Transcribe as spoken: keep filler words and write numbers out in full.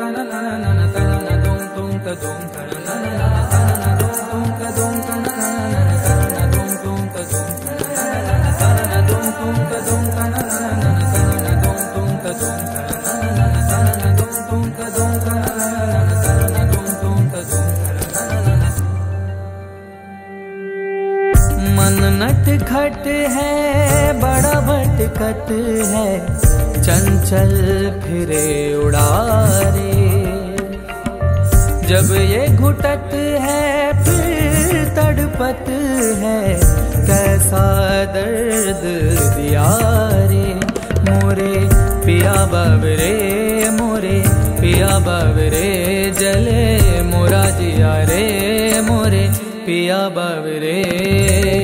मन नट खट है बड़ा भटकट है, चंचल फिरे उड़ारे। जब ये घुटत है फिर तड़पत है, कैसा दर्द दिया रे। मोरे पिया बाबरे मोरे पिया बाबरे, जले मोरा जिया रे मोरे पिया बाबरे।